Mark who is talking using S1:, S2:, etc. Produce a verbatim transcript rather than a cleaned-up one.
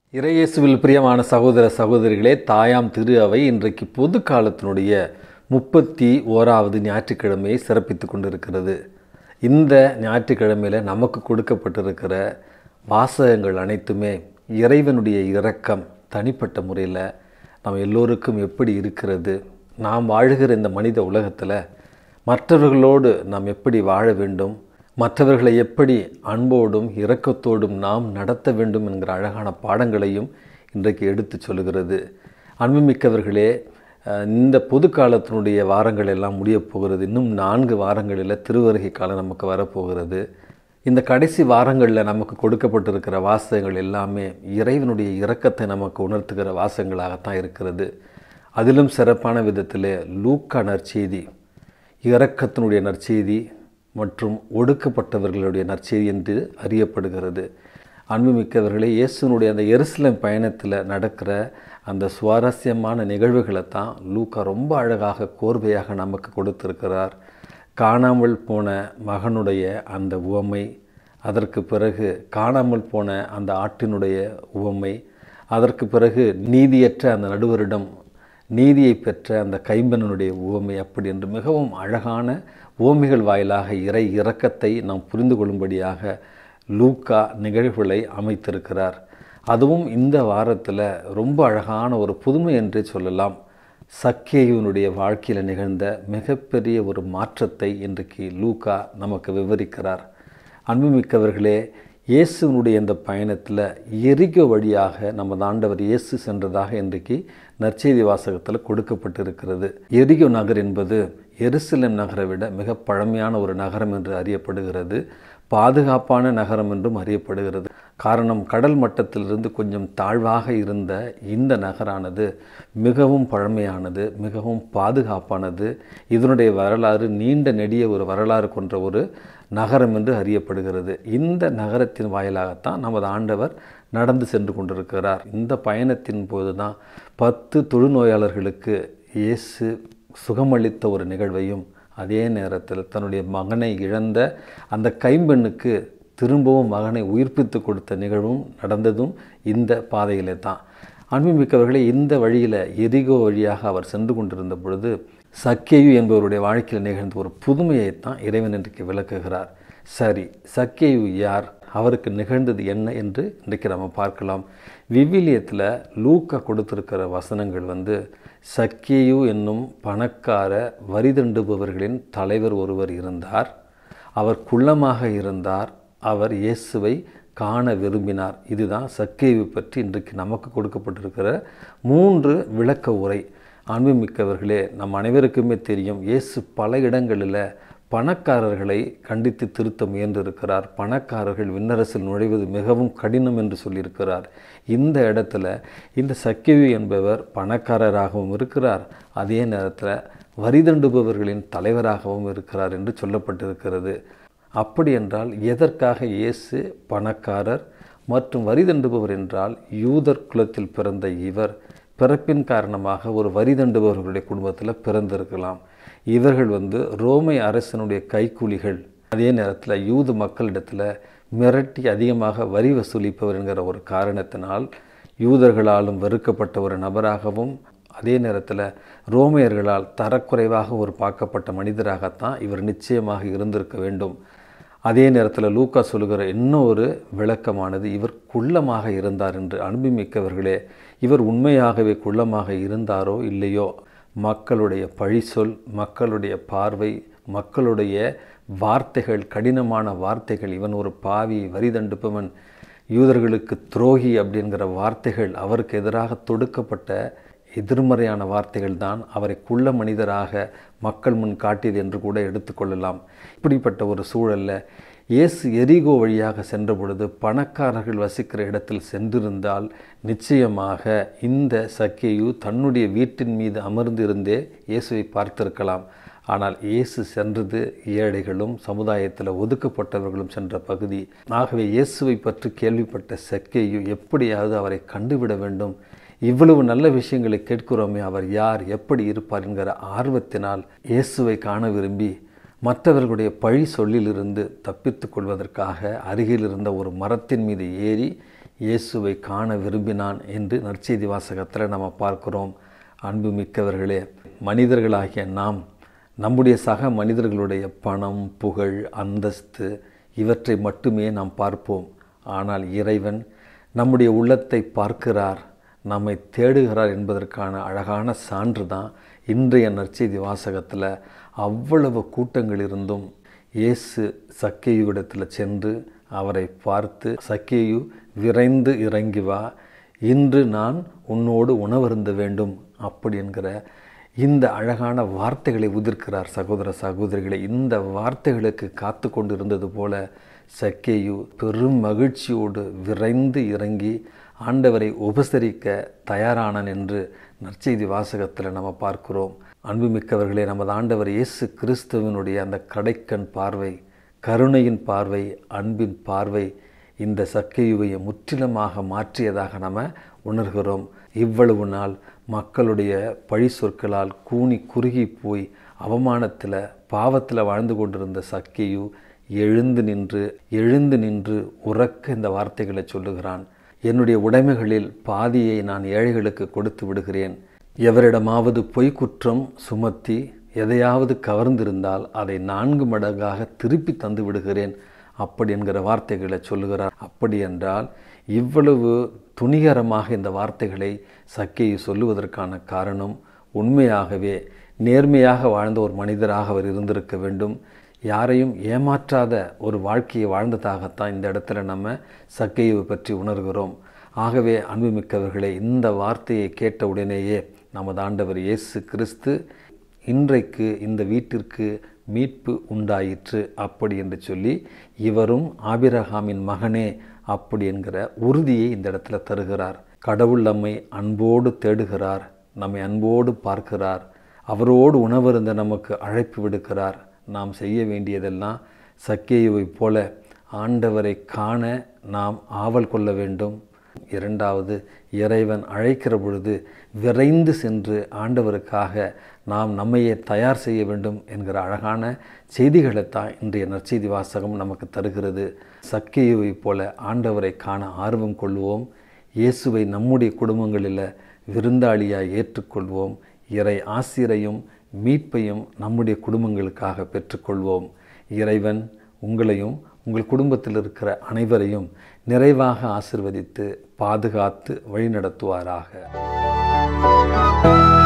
S1: இறையேசுவில் பிரியமான சகோதர சகோதரிகளே, தாயாம் திரு அவை இன்றைக்கு பொது காலத்தினுடைய முப்பத்தி ஓராவது ஞாயிற்றுக்கிழமையை சிறப்பித்து கொண்டிருக்கிறது. இந்த ஞாயிற்றுக்கிழமையில் நமக்கு கொடுக்கப்பட்டிருக்கிற வாசகங்கள் அனைத்துமே இறைவனுடைய இரக்கம் தனிப்பட்ட முறையில் நாம் எல்லோருக்கும் எப்படி இருக்கிறது, நாம் வாழுகிற இந்த மனித உலகத்தில் மற்றவர்களோடு நாம் எப்படி வாழ வேண்டும், மற்றவர்களை எப்படி அன்போடும் இரக்கத்தோடும் நாம் நடத்த வேண்டும் என்கிற அழகான பாடங்களையும் இன்றைக்கு எடுத்து சொல்லுகிறது. அன்புமிக்கவர்களே, இந்த பொது காலத்தினுடைய வாரங்கள் எல்லாம் முடியப் போகிறது. இன்னும் நான்கு வாரங்களில் திருவருகை காலம் நமக்கு வரப்போகிறது. இந்த கடைசி வாரங்களில் நமக்கு கொடுக்கப்பட்டிருக்கிற வாசகங்கள் எல்லாமே இறைவனுடைய இரக்கத்தை நமக்கு உணர்த்துகிற வாசகங்களாகத்தான் இருக்கிறது. அதிலும் சிறப்பான விதத்தில் லூக்கா நற்செய்தி இரக்கத்தினுடைய நற்செய்தி மற்றும் ஒடுக்கப்பட்டவர்களுடைய நற்செய்தி என்று அறியப்படுகிறது. அன்புமிக்கவர்களே, இயேசுனுடைய அந்த எருசலேம் பயணத்தில் நடக்கிற அந்த சுவாரஸ்யமான நிகழ்வுகளை தான் லூக்கா ரொம்ப அழகாக கோர்வையாக நமக்கு கொடுத்திருக்கிறார். காணாமல் போன மகனுடைய அந்த உவமை, அதற்கு பிறகு காணாமல் போன அந்த ஆட்டினுடைய உவமை, அதற்கு பிறகு நீதியற்ற அந்த நடுவரிடம் நீதியை பெற்ற அந்த கைம்பெண்ணனுடைய உவமை, அப்படி என்று மிகவும் அழகான உவமைகள் வாயிலாக இறை இரக்கத்தை நாம் புரிந்து கொள்ளும்படியாக லூக்கா நிகழ்வுகளை அமைத்திருக்கிறார். அதுவும் இந்த வாரத்தில் ரொம்ப அழகான ஒரு புதுமை என்றே சொல்லலாம். சக்கேயுனுடைய வாழ்க்கையில் நிகழ்ந்த மிகப்பெரிய ஒரு மாற்றத்தை இன்றைக்கு லூக்கா நமக்கு விவரிக்கிறார். அன்புமிக்கவர்களே, இயேசுனுடைய இந்த பயணத்தில் எரிகோ வழியாக நம்ம ஆண்டவர் இயேசு சென்றதாக இன்றைக்கு நற்செய்தி வாசகத்தில் கொடுக்கப்பட்டிருக்கிறது. எரிகோ நகர் என்பது எருசலேம் நகரை விட மிக பழமையான ஒரு நகரம் என்று அறியப்படுகிறது. பாதுகாப்பான நகரம் என்றும் அறியப்படுகிறது. காரணம், கடல் மட்டத்திலிருந்து கொஞ்சம் தாழ்வாக இருந்த இந்த நகரானது மிகவும் பழமையானது, மிகவும் பாதுகாப்பானது. இதனுடைய வரலாறு நீண்ட நெடிய ஒரு வரலாறு கொண்ட ஒரு நகரம் என்று அறியப்படுகிறது. இந்த நகரத்தின் வாயிலாகத்தான் நமது ஆண்டவர் நடந்து சென்று கொண்டிருக்கிறார். இந்த பயணத்தின் போது தான் பத்து தொழுநோயாளர்களுக்கு இயேசு சுகமளித்த ஒரு நிகழ்வையும், அதே நேரத்தில் தன்னுடைய மகனை இழந்த அந்த கைம்பெண்ணுக்கு திரும்பவும் மகனை உயிர்ப்பித்து கொடுத்த நிகழ்வும் நடந்ததும் இந்த பாதையிலே தான். அன்புமிக்கவர்களே, இந்த வழியில் எரிகோ வழியாக அவர் சென்று கொண்டிருந்த பொழுது சக்கேயு என்பவருடைய வாழ்க்கையில் நிகழ்ந்த ஒரு புதுமையைத்தான் இறைவன் இன்றைக்கு விளக்குகிறார். சரி, சக்கேயு யார், அவருக்கு நிகழ்ந்தது என்ன என்று இன்றைக்கு நம்ம பார்க்கலாம். விவிலியத்தில் லூக்கா கொடுத்திருக்கிற வசனங்கள் வந்து, சக்கேயு என்னும் பணக்கார வரிதண்டுபவர்களின் தலைவர் ஒருவர் இருந்தார். அவர் குள்ளமாக இருந்தார். அவர் இயேசுவை காண விரும்பினார். இதுதான் சக்கேயு பற்றி இன்றைக்கு நமக்கு கொடுக்கப்பட்டிருக்கிற மூன்று விளக்க உரை. அன்புமிக்கவர்களே, நம் அனைவருக்குமே தெரியும், இயேசு பல இடங்களில் பணக்காரர்களை கண்டித்து திருத்த முயன்றிருக்கிறார். பணக்காரர்கள் விண்ணரசில் நுழைவது மிகவும் கடினம் என்று சொல்லியிருக்கிறார். இந்த இடத்துல இந்த சக்கேயு என்பவர் பணக்காரராகவும் இருக்கிறார், அதே நேரத்தில் வரிதண்டுபவர்களின் தலைவராகவும் இருக்கிறார் என்று சொல்லப்பட்டிருக்கிறது. அப்படி என்றால் எதற்காக இயேசு பணக்காரர் மற்றும் வரிதண்டுபவர் என்றால், யூதர் குலத்தில் பிறந்த இவர் பிறப்பின் காரணமாக ஒரு வரிதண்டுபவர்களுடைய குடும்பத்தில் பிறந்திருக்கலாம். இவர்கள் வந்து ரோமை அரசனுடைய கைக்கூலிகள். அதே நேரத்தில் யூத மக்களிடத்தில் மிரட்டி அதிகமாக வரி வசூலிப்பவர் என்கிற ஒரு காரணத்தினால் யூதர்களாலும் வெறுக்கப்பட்ட ஒரு நபராகவும், அதே நேரத்தில் ரோமையர்களால் தரக்குறைவாக ஒரு பார்க்கப்பட்ட மனிதராகத்தான் இவர் நிச்சயமாக இருந்திருக்க வேண்டும். அதே நேரத்தில் லூக்கா சொல்லுகிற இன்னொரு விளக்கமானது, இவர் குள்ளமாக இருந்தார் என்று. அனுபவமிக்கவர்களே, இவர் உண்மையாகவே குள்ளமாக இருந்தாரோ இல்லையோ, மக்களுடைய பழிசொல், மக்களுடைய பார்வை, மக்களுடைய வார்த்தைகள், கடினமான வார்த்தைகள், இவன் ஒரு பாவி, வரிதண்டுப்பவன், யூதர்களுக்கு துரோகி அப்படிங்கிற வார்த்தைகள், அவருக்கு எதிராக தொடுக்கப்பட்ட எதிர்மறையான வார்த்தைகள் தான் அவரை குள்ள மனிதராக மக்கள் முன் காட்டியது என்று கூட எடுத்துக்கொள்ளலாம். இப்படிப்பட்ட ஒரு சூழலில் இயேசு எரிகோ வழியாக சென்ற பொழுது பணக்காரர்கள் வசிக்கிற இடத்தில் சென்றிருந்தால் நிச்சயமாக இந்த சக்கேயு தன்னுடைய வீட்டின் மீது அமர்ந்திருந்தே இயேசுவை பார்த்திருக்கலாம். ஆனால் இயேசு சென்றது ஏழைகளும் சமுதாயத்தில் ஒதுக்கப்பட்டவர்களும் சென்ற பகுதி. ஆகவே இயேசுவை பற்றி கேள்விப்பட்ட சக்கேயு எப்படியாவது அவரை கண்டுவிட வேண்டும், இவ்வளவு நல்ல விஷயங்களை கேட்கிறோமே, அவர் யார், எப்படி இருப்பார் என்கிற ஆர்வத்தினால் இயேசுவை காண விரும்பி மற்றவர்களுடைய பழி சொல்லிலிருந்து தப்பித்து கொள்வதற்காக அருகில் இருந்த ஒரு மரத்தின் மீது ஏறி இயேசுவை காண விரும்பினான் என்று நற்செய்தி வாசகத்தில் நம்ம பார்க்கிறோம். அன்பு மிக்கவர்களே, மனிதர்களாகிய நாம் நம்முடைய சக மனிதர்களுடைய பணம், புகழ், அந்தஸ்து இவற்றை மட்டுமே நாம் பார்ப்போம். ஆனால் இறைவன் நம்முடைய உள்ளத்தை பார்க்கிறார், நம்மை தேடுகிறார் என்பதற்கான அழகான சான்று தான் இன்றைய நற்செய்தி வாசகத்தில். அவ்வளவு கூட்டங்கள் இருந்தும் இயேசு சக்கேயுவிடத்தில் சென்று அவரை பார்த்து, சக்கேயு விரைந்து இறங்கி வா, இன்று நான் உன்னோடு உணவருந்த வேண்டும் அப்படி என்கிற இந்த அழகான வார்த்தைகளை உதிர்க்கிறார். சகோதர சகோதரிகளை, இந்த வார்த்தைகளுக்கு காத்து கொண்டு இருந்தது போல சக்கேயு பெரும் மகிழ்ச்சியோடு விரைந்து இறங்கி ஆண்டவரை உபசரிக்க தயாரானான் என்று நற்செய்தி வாசகத்தில் நம்ம பார்க்கிறோம். அன்புமிக்கவர்களே, நமது ஆண்டவர் இயேசு கிறிஸ்துவனுடைய அந்த கடைக்கண் பார்வை, கருணையின் பார்வை, அன்பின் பார்வை இந்த சக்கேயுவை முற்றிலுமாக மாற்றியதாக நம்ம உணர்கிறோம். இவ்வளவு நாள் மக்களுடைய பழி சொற்களால் கூனி குறுகி போய் அவமானத்தில் பாவத்தில் வாழ்ந்து கொண்டிருந்த சக்கேயு எழுந்து நின்று எழுந்து நின்று உறக்க இந்த வார்த்தைகளை சொல்லுகிறான். என்னுடைய உடைமைகளில் பாதியை நான் ஏழைகளுக்கு கொடுத்து விடுகிறேன். எவரிடமாவது பொய் குற்றம் சுமத்தி எதையாவது கவர்ந்திருந்தால் அதை நான்கு மடங்காக திருப்பி தந்து விடுகிறேன் அப்படி என்கிற வார்த்தைகளை சொல்லுகிறார். அப்படி என்றால் இவ்வளவு துணிகரமாக இந்த வார்த்தைகளை சக்கேயு சொல்லுவதற்கான காரணம், உண்மையாகவே நேர்மையாக வாழ்ந்த ஒரு மனிதராக அவர் இருந்திருக்க வேண்டும். யாரையும் ஏமாற்றாத ஒரு வாழ்க்கையை வாழ்ந்ததாகத்தான் இந்த இடத்துல நம்ம சக்கேயுவை பற்றி உணர்கிறோம். ஆகவே அன்புமிக்கவர்களே, இந்த வார்த்தையை கேட்ட உடனேயே நமது ஆண்டவர் இயேசு கிறிஸ்து இன்றைக்கு இந்த வீட்டிற்கு மீட்பு உண்டாயிற்று அப்படி என்று சொல்லி, இவரும் ஆபிரகாமின் மகனே அப்படி என்கிற உறுதியை இந்த இடத்துல தருகிறார். கடவுள் நம்மை அன்போடு தேடுகிறார், நம்மை அன்போடு பார்க்கிறார், அவரோடு உணவருந்த நமக்கு அழைப்பு விடுக்கிறார். நாம் செய்ய வேண்டியதெல்லாம் சக்கேயுவை போல ஆண்டவரை காண நாம் ஆவல் கொள்ள வேண்டும். இரண்டாவது, இறைவன் அழைக்கிற பொழுது விரைந்து சென்று ஆண்டவருக்காக நாம் நம்மையே தயார் செய்ய வேண்டும் என்கிற அழகான செய்திகளைத்தான் இன்றைய நற்செய்தி வாசகம் நமக்கு தருகிறது. சக்கேயுவை போல ஆண்டவரை காண ஆர்வம் கொள்வோம். இயேசுவை நம்முடைய குடும்பங்களில் விருந்தாளியாய் ஏற்றுக்கொள்வோம். இறை ஆசிரையும் மீட்பையும் நம்முடைய குடும்பங்களுக்காக பெற்றுக்கொள்வோம். இறைவன் உங்களையும் உங்கள் குடும்பத்தில் இருக்கிற அனைவரையும் நிறைவாக ஆசிர்வதித்து பாதுகாத்து வழிநடத்துவாராக.